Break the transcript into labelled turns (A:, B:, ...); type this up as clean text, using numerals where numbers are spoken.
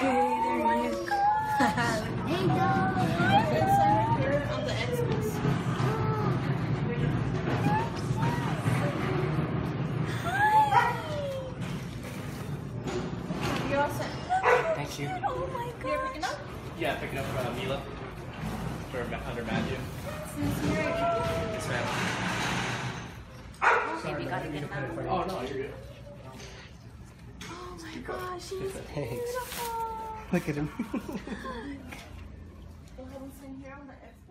A: There you go. Hey, dog. It's right here on the Xmas. You're all set.
B: Thank you.
A: Oh my god. You're picking up?
B: Yeah, picking up Mila for under Matthew. Yes, ma'am.
A: Sorry, you gotta get him out.
B: Oh no, you're good.
A: Oh my gosh, he's
C: Thanks.
A: beautiful.
C: Look at him.
A: Go ahead and sing here on the Xmas.